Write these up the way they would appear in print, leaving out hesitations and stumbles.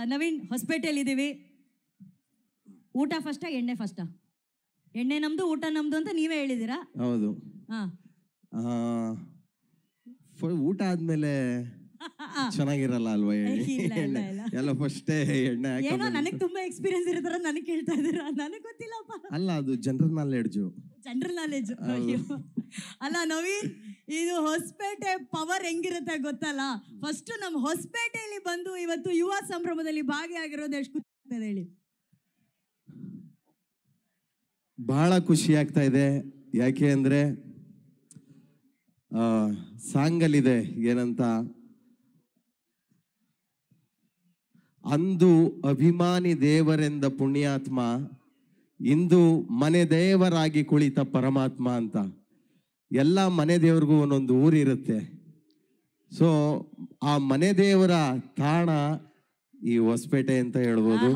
ನವೀನ್ ಹೊಸಪೇಟೆಯಲ್ಲಿ ಇದ್ದೀವಿ. ಊಟ ಫಸ್ಟಾ ಎಣ್ಣೆ ಫಸ್ಟಾ? ಎಣ್ಣೆ ನಮ್ದು ಊಟ ನಮ್ದು ಅಂತ ನೀವೇ ಹೇಳಿದ್ದೀರಾ. ಹೌದು. ಊಟ ಆದ್ಮೇಲೆ ಚೆನ್ನಾಗಿರಲ್ಲ ಅಲ್ವಾ? ಎಲ್ಲ ಫಸ್ಟೇ ಎಣ್ಣೆ ಏನೋ ನನಗೆ ತುಂಬಾ ಎಕ್ಸ್ಪೀರಿಯನ್ಸ್ ಇರೋ ನನಗೆ ಕೇಳ್ತಾ ಇದ್ದೀರಾ, ನನಗೆ ಗೊತ್ತಿಲ್ಲಪ್ಪ. ಅಲ್ಲ, ಅದು ಜನರಲ್ ನಾಲೆಡ್ಜು. ಅಲ್ಲ ನವೀನ್, ಇದು ಹೊಸಪೇಟೆ ಪವರ್ ಹೆಂಗಿರುತ್ತೆ ಗೊತ್ತಲ್ಲ. ಫಸ್ಟ್ ನಮ್ಮ ಹೊಸಪೇಟೆಯಲ್ಲಿ ಬಂದು ಇವತ್ತು ಯುವ ಸಂಭ್ರಮದಲ್ಲಿ ಭಾಗಿಯಾಗಿರೋದು ಎಷ್ಟು ಖುಷಿ ಆಗ್ತದೆ ಹೇಳಿ. ಬಹಳ ಖುಷಿ ಆಗ್ತಾ ಇದೆ. ಯಾಕೆ ಅಂದ್ರೆ ಸಾಂಗಲ್ಲಿದೆ ಏನಂತ, ಅಂದು ಅಭಿಮಾನಿ ದೇವರೆಂದ ಪುಣ್ಯಾತ್ಮ, ಇಂದು ಮನೆ ದೇವರಾಗಿ ಕುಳಿತ ಪರಮಾತ್ಮ ಅಂತ. ಎಲ್ಲ ಮನೆ ದೇವ್ರಿಗೂ ಒಂದೊಂದು ಊರಿರುತ್ತೆ. ಸೊ ಆ ಮನೆ ದೇವರ ತಾಣ ಈ ಹೊಸಪೇಟೆ ಅಂತ ಹೇಳ್ಬೋದು.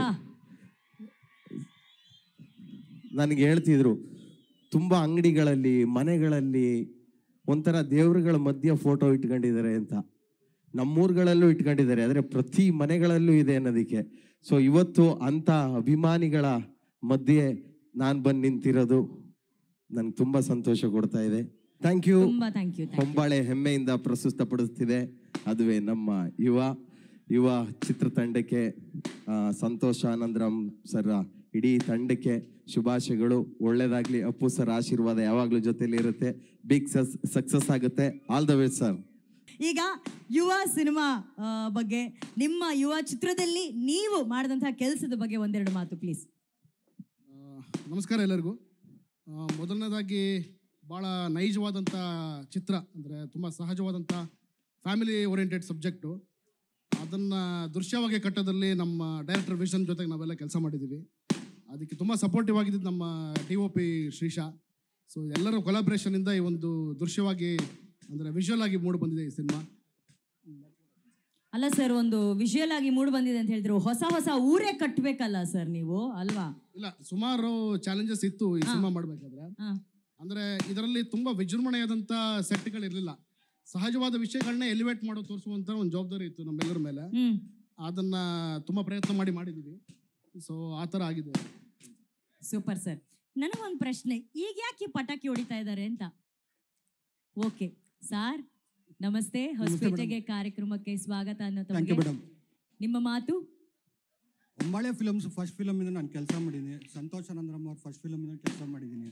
ನನಗೆ ಹೇಳ್ತಿದ್ರು, ತುಂಬ ಅಂಗಡಿಗಳಲ್ಲಿ ಮನೆಗಳಲ್ಲಿ ಒಂಥರ ದೇವ್ರುಗಳ ಮಧ್ಯೆ ಫೋಟೋ ಇಟ್ಕೊಂಡಿದ್ದಾರೆ ಅಂತ. ನಮ್ಮೂರುಗಳಲ್ಲೂ ಇಟ್ಕೊಂಡಿದ್ದಾರೆ, ಆದರೆ ಪ್ರತಿ ಮನೆಗಳಲ್ಲೂ ಇದೆ ಅನ್ನೋದಕ್ಕೆ. ಸೊ ಇವತ್ತು ಅಂಥ ಅಭಿಮಾನಿಗಳ ಮಧ್ಯೆ ನಾನು ಬಂದು ನಿಂತಿರೋದು ನನಗೆ ತುಂಬ ಸಂತೋಷ ಕೊಡ್ತಾ ಇದೆ. Thank you. ಹೊಂಬಾಳೆ ಹೆಮ್ಮೆಯಿಂದ ಪ್ರಸ್ತುತಪಡಿಸ್ತಿದೆ. ಅದುವೇ ನಮ್ಮ ಯುವ ಚಿತ್ರತಂಡಕ್ಕೆ, ಸಂತೋಷ ಆನಂದರಾಮ್ ಸರ್ ಇಡೀ ತಂಡಕ್ಕೆ ಶುಭಾಶಯಗಳು. ಒಳ್ಳೇದಾಗ್ಲಿ. ಅಪ್ಪು ಸರ್ ಆಶೀರ್ವಾದ ಯಾವಾಗಲೂ ಜೊತೆಲಿ ಇರುತ್ತೆ. ಬಿಗ್ ಸಕ್ಸಸ್ ಆಗುತ್ತೆ. All the best sir. ಈಗ ಯುವ ಸಿನಿಮಾ ಬಗ್ಗೆ, ನಿಮ್ಮ ಯುವ ಚಿತ್ರದಲ್ಲಿ ನೀವು ಮಾಡಿದಂತಹ ಕೆಲಸದ ಬಗ್ಗೆ ಒಂದೆರಡು ಮಾತು ಪ್ಲೀಸ್. ನಮಸ್ಕಾರ ಎಲ್ಲರಿಗೂ. ಮೊದಲನೇದಾಗಿ ಭಾಳ ನೈಜವಾದಂಥ ಚಿತ್ರ, ಅಂದರೆ ತುಂಬ ಸಹಜವಾದಂಥ ಫ್ಯಾಮಿಲಿ ಓರಿಯೆಂಟೆಡ್ ಸಬ್ಜೆಕ್ಟು. ಅದನ್ನು ದೃಶ್ಯವಾಗಿ ಕಟ್ಟೋದಲ್ಲಿ ನಮ್ಮ ಡೈರೆಕ್ಟರ್ ವಿಷನ್ ಜೊತೆಗೆ ನಾವೆಲ್ಲ ಕೆಲಸ ಮಾಡಿದ್ದೀವಿ. ಅದಕ್ಕೆ ತುಂಬ ಸಪೋರ್ಟಿವ್ ಆಗಿದ್ದು ನಮ್ಮ DOP ಶ್ರೀಶಾ. ಸೊ ಎಲ್ಲರ ಕೊಲಾಬ್ರೇಷನಿಂದ ಈ ಒಂದು ದೃಶ್ಯವಾಗಿ, ಅಂದರೆ ವಿಜುವಲ್ ಆಗಿ ಮೂಡಿ ಬಂದಿದೆ ಈ ಸಿನಿಮಾ. ಅಲ್ಲ ಸರ್, ಒಂದು ವಿಜುವಲ್ ಆಗಿ ಮೂಡಿ ಬಂದಿದೆ ಅಂತ ಹೇಳಿದ್ರು, ಹೊಸ ಊರೇ ಕಟ್ಟಬೇಕಲ್ಲ ಸರ್ ನೀವು, ಅಲ್ವಾ? ಇಲ್ಲ, ಸುಮಾರು ಚಾಲೆಂಜಸ್ ಇತ್ತು ಈ ಸಿನಿಮಾ ಮಾಡಬೇಕಾದ್ರೆ. ಅಂದರೆ ಇದರಲ್ಲಿ ತುಂಬ ವಿಜೃಂಭಣೆಯಾದಂಥ ಸೆಟ್ಗಳಿರಲಿಲ್ಲ. ಸಹಜವಾದ ವಿಷಯಗಳನ್ನ ಎಲಿವೇಟ್ ಮಾಡೋ ತೋರಿಸುವಂಥ ಒಂದು ಜವಾಬ್ದಾರಿ ಇತ್ತು ನಮ್ಮೆಲ್ಲರ ಮೇಲೆ. ಅದನ್ನು ತುಂಬ ಪ್ರಯತ್ನ ಮಾಡಿದ್ದೀವಿ. ಸೊ ಆ ಥರ ಆಗಿದೆ. Super sir. ನನಗೊಂದು ಪ್ರಶ್ನೆ, ಈಗ ಯಾಕೆ ಪಟಾಕಿ ಹೊಡಿತಾ ಇದ್ದಾರೆ ಅಂತ? ಓಕೆ ಸಾರ್, ನಮಸ್ತೆ. ಹೊಸಪೇಟೆಗೆ ಕಾರ್ಯಕ್ರಮಕ್ಕೆ ಸ್ವಾಗತ ಅನ್ನೋ ನಿಮ್ಮ ಮಾತು. ಹೊಂಬಾಳೆ ಫಿಲಮ್ಸ್ ಫಸ್ಟ್ ಫಿಲಮ್ ಇಂದ ನಾನು ಕೆಲಸ ಮಾಡಿದ್ದೀನಿ. ಸಂತೋಷ್ ಆನಂದರಾಮ್ ಅವ್ರ ಫಸ್ಟ್ ಫಿಲಮ್ ಇಂದ ಕೆಲಸ ಮಾಡಿದ್ದೀನಿ.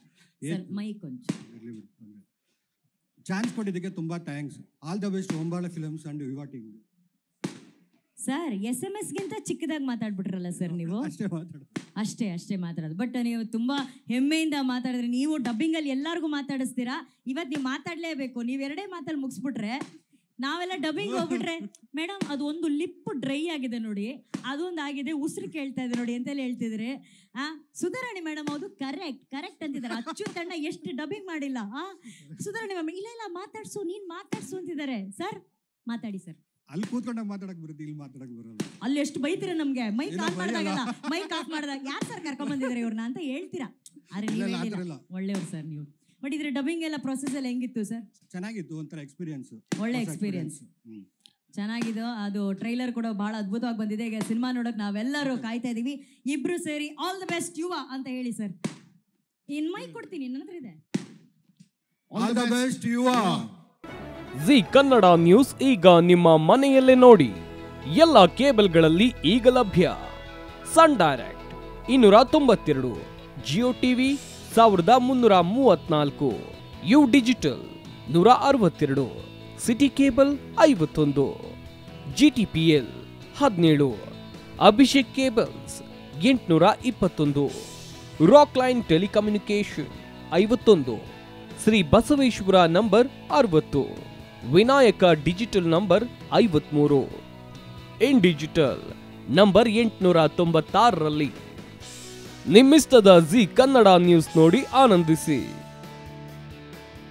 ಚಾನ್ಸ್ ಕೊಟ್ಟಿದ್ದಕ್ಕೆ ತುಂಬಾ thanks. All the best Hombale films and Yuva team. Sir SMS ಗಿಂತ ಚಿಕ್ಕದಾಗಿ ಮಾತಾಡ್ಬಿಟ್ರಲ್ಲ ಸರ್ ನೀವು. ಅಷ್ಟೇ ಮಾತಾಡೋದು. ಬಟ್ ನೀವು ತುಂಬಾ ಹೆಮ್ಮೆಯಿಂದ ಮಾತಾಡಿದ್ರೆ. ನೀವು ಡಬ್ಬಿಂಗ್ ಅಲ್ಲಿ ಎಲ್ಲರಿಗೂ ಮಾತಾಡಿಸ್ತೀರಾ. ಇವತ್ತು ನೀವು ಮಾತಾಡ್ಲೇಬೇಕು. ನೀವು ಎರಡೇ ಮಾತಲ್ಲಿ ಮುಗಿಸ್ಬಿಟ್ರೆ ನಾವೆಲ್ಲ ಡಬ್ಬಿಂಗ್ ಹೋಗ್ಬಿಟ್ರೆ, ಮೇಡಮ್ ಅದು ಒಂದು ಲಿಪ್ ಡ್ರೈ ಆಗಿದೆ ನೋಡಿ, ಅದೊಂದು ಆಗಿದೆ, ಉಸಿರು ಕೇಳ್ತಾ ಇದೆ ನೋಡಿ ಅಂತೆಲ್ಲ ಹೇಳ್ತಿದ್ರೆ. ಸುಧಾರಾಣಿ ಮೇಡಮ್ ಹೌದು, ಕರೆಕ್ಟ್ ಅಂತಿದ್ದಾರೆ. ಅಚ್ಚುತಣ್ಣ ಎಷ್ಟು ಡಬ್ಬಿಂಗ್ ಮಾಡಿಲ್ಲ. ಸುಧಾರಾಣಿ ಮ್ಯಾಮ್ ಇಲ್ಲ ಮಾತಾಡ್ಸು, ನೀನ್ ಮಾತಾಡ್ಸು ಅಂತಿದ್ದಾರೆ. ಸರ್ ಮಾತಾಡಿ ಸರ್. ಅಲ್ಲಿ ಕೂತ್ಕೊಂಡಾಗ ಮಾತಾಡಕ್ ಬರುತ್ತೆ, ಇಲ್ಲಿ ಮಾತಾಡಕ್ ಬರಲ್ಲ. ಅಲ್ಲಿ ಎಷ್ಟು ಬೈತೀರ ನಮ್ಗೆ. ಮೈಕ್ ಆಫ್ ಮಾಡಿದಾಗ ಯಾರು ಸರ್ ಕರ್ಕೊಂಡ್ ಬಂದಿದ್ದಾರೆ ಇವ್ರನ್ನ ಅಂತ ಹೇಳ್ತೀರಾ. ಅರೆ ಒಳ್ಳೆಯವ್ರು ಸರ್ ನೀವು. ಬಟ್ ಇದ್ರ ಡಬ್ಬಿಂಗ್ ಎಲ್ಲ ಪ್ರೊಸೆಸ್ ಎಲ್ಲ ಹೆಂಗಿತ್ತು ಸರ್? ಚೆನ್ನಾಗಿತ್ತು, ಒಂಥರ ಎಕ್ಸ್ಪೀರಿಯನ್ಸ್. ಒಳ್ಳೆ ಎಕ್ಸ್ಪೀರಿಯನ್ಸ್ ಚೆನ್ನಾಗಿದೆ. ಅದು ಟ್ರೈಲರ್ ಕೂಡ ಬಹಳ ಅದ್ಭುತವಾಗಿ ಬಂದಿದೆ. ಈಗ ಸಿನಿಮಾ ನೋಡಕ್ ನಾವೆಲ್ಲರೂ ಕಾಯ್ತಾ ಇದೀವಿ. ಇಬ್ರು ಸೇರಿ ಆಲ್ ದ ಬೆಸ್ಟ್ ಯುವ ಅಂತ ಹೇಳಿ ಸರ್. ಇನ್ ಮೈಕ್ ಕೊಡ್ತೀನಿ, ನನ್ನ ಹತ್ರ ಇದೆ. All the best Yuva. Zee Kannada news ಈಗ ನಿಮ್ಮ ಮನೆಯಲ್ಲೇ ನೋಡಿ. ಎಲ್ಲ ಕೇಬಲ್ಗಳಲ್ಲಿ ಈಗ ಲಭ್ಯ. Sun Direct 292, Jio TV 1334, U digital 162, City cable 51, GTPL 17, Abhishek cables 821, rock line telecommunication 51, Shri Basaveshwara number 60, Vinayaka digital number 53, In digital number 896ರಲ್ಲಿ. ನಿಮ್ಮಿಸ್ತದ ಜಿ ಕನ್ನಡ ನ್ಯೂಸ್ ನೋಡಿ ಆನಂದಿಸಿ.